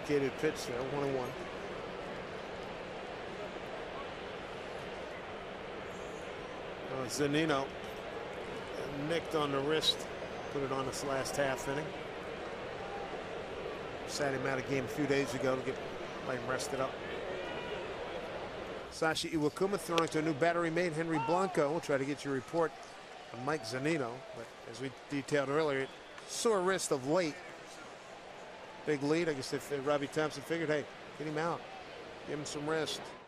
complicated pitch there. 1-1. Zunino nicked on the wrist, put it on this last half inning. Sat him out of game a few days ago to let him rest it up. Sashi Iwakuma throwing to a new battery mate, Henry Blanco. We'll try to get your report on Mike Zunino, but as we detailed earlier, sore wrist of late. Big lead. I guess if Robbie Thompson figured, hey, get him out, give him some rest.